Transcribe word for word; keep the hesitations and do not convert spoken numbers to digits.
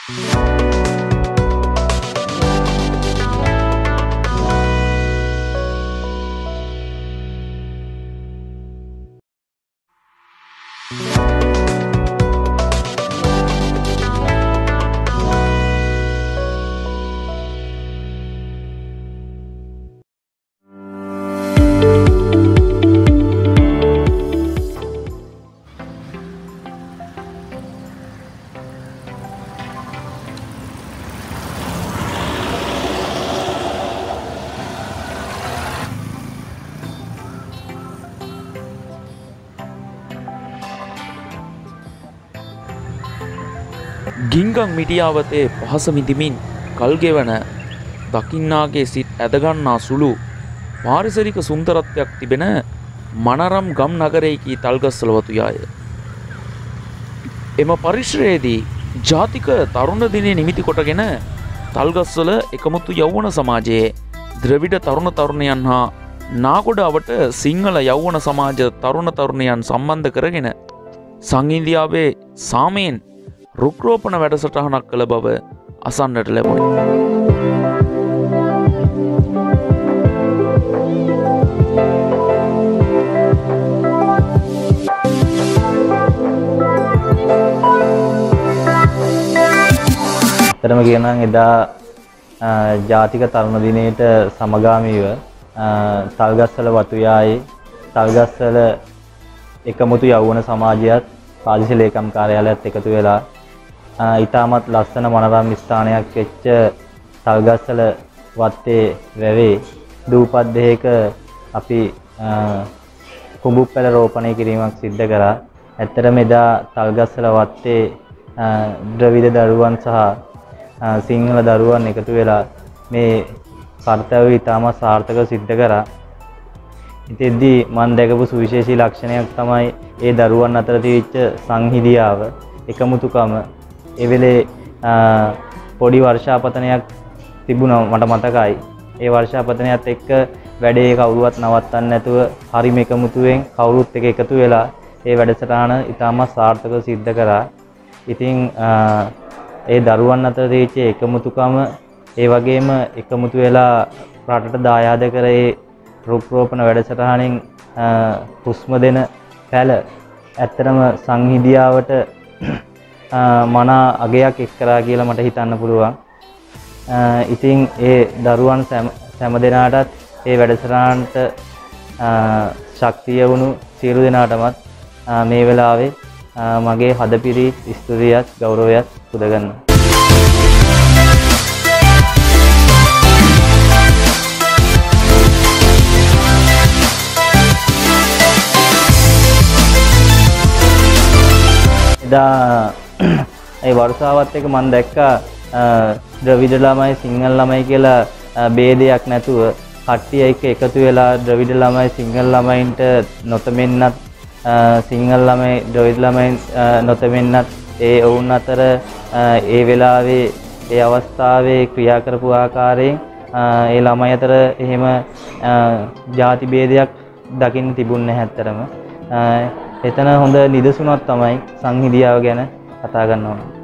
ගිංගම් මිටියාවතේ පහස මිදිමින් කල්ගෙවන දකින්නාගේ සිත් ඇදගන්නා සුළු පාරිසරික සුන්දරත්වයක් තිබෙන මනරම් ගම් නගරයේ තල්ගස්සල වතුයාය. එම පරිශ්‍රයේදී ජාතික තරුණ දිනය නිමිති කොටගෙන තල්ගස්සල එකමුතු යෞවන සමාජයේ ද්‍රවිඩ තරුණ තරුණයන් හා නාගොඩවට සිංහල යෞවන සමාජ තරුණ තරුණයන් සම්බන්ධ කරගෙන සංහිඳියාවේ සාමයෙන් රුක්රෝපණ වැඩසටහනක් කළ බව අසන්නට ලැබුණි. ඇත්තටම කියනනම් එදා ජාතික තරුණ දිනයට සමගාමීව තල්ගස්සල වතුයායේ තල්ගස්සල එකමුතු යෞවන සමාජයත් පාදිසි ලේකම් කාර්යාලයත් එකතු වෙලා ඊටමත් ලස්සන මනරම් ස්ථානයක් වෙච්ච තල්ගස්සල වත්තේ වැවේ දූපත් දෙකක අපි කුඹුප්පැල රෝපණය කිරීමක් සිද්ධ කරා. ඇත්තටම එදා තල්ගස්සල වත්තේ ද්‍රවිඩ දරුවන් සහ සිංහල දරුවන් එකතු වෙලා මේ කර්තව්‍ය ඊටමත් සාර්ථකව සිද්ධ කරා. ඉතින්දී මම දැකපු සුවිශේෂී ලක්ෂණයක් තමයි ඒ දරුවන් අතර තිබිච්ච සංහිඳියාව, එකමුතුකම. ඒ වෙලේ පොඩි වර්ෂාපතනයක් තිබුණා මට මතකයි. ඒ වර්ෂාපතනයත් එක්ක වැඩේ කවුරුවත් නවත්තන්න නැතුව හරිම එකමුතුවෙන් කවුරුත් එක එකතු වෙලා ඒ වැඩසටහන ඉතාමත් සාර්ථකව සිද්ධ කරා. ඉතින් ඒ දරුවන් අතර තිබිච්ච එකමුතුකම ඒ වගේම එකමුතු වෙලා රටට දායාද කරේ රුක්රෝපණ වැඩසටහනින් හුස්ම දෙන පැල ඇත්තටම සංහිඳියාවට මන අගයක් එක් කරා කියලා මට හිතන්න පුළුවන්. ඉතින් ඒ දරුවන් සෑම දෙනාටත් ඒ වැඩසටහනට ශක්තිය වුණු සියලු දෙනාටමත් මේ වෙලාවේ මගේ හදපිරි ස්තුතියත් ගෞරවයත් පුද ගන්නවා. එදා ඒ වර්ෂාවත් එක්ක මම දැක්කා ද්‍රවිඩ ළමයි සිංහල ළමයි කියලා ભેදයක් නැතුව කට්ටිය එක්ක එකතු වෙලා ද්‍රවිඩ ළමයි සිංහල ළමයින්ට නොතෙමෙන්නත් සිංහල ළමයි ද්‍රවිඩ ළමයි නොතෙමෙන්නත් ඒ වුන් අතර ඒ වෙලාවේ ඒ අවස්ථාවේ ක්‍රියා කරපු ආකාරයෙන් ඒ ළමයි අතර එහෙම ಜಾති ભેදයක් දකින්න තිබුණේ නැහැ ඇත්තරම. එතන හොඳ නිදසුනක් තමයි සංහිඳියාව ගැන කතා කරනවා.